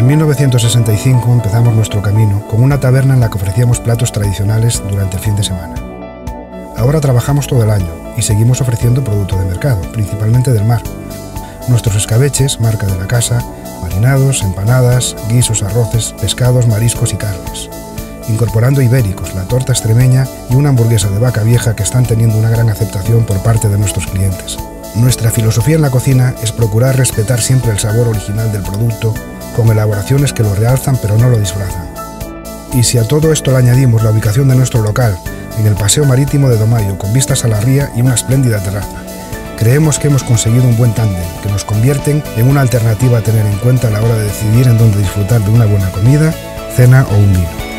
En 1965 empezamos nuestro camino con una taberna en la que ofrecíamos platos tradicionales durante el fin de semana. Ahora trabajamos todo el año y seguimos ofreciendo producto de mercado, principalmente del mar. Nuestros escabeches, marca de la casa, marinados, empanadas, guisos, arroces, pescados, mariscos y carnes. Incorporando ibéricos, la torta extremeña y una hamburguesa de vaca vieja que están teniendo una gran aceptación por parte de nuestros clientes. Nuestra filosofía en la cocina es procurar respetar siempre el sabor original del producto, con elaboraciones que lo realzan pero no lo disfrazan. Y si a todo esto le añadimos la ubicación de nuestro local, en el Paseo Marítimo de Domayo, con vistas a la ría y una espléndida terraza, creemos que hemos conseguido un buen tándem que nos convierten en una alternativa a tener en cuenta a la hora de decidir en dónde disfrutar de una buena comida, cena o un vino.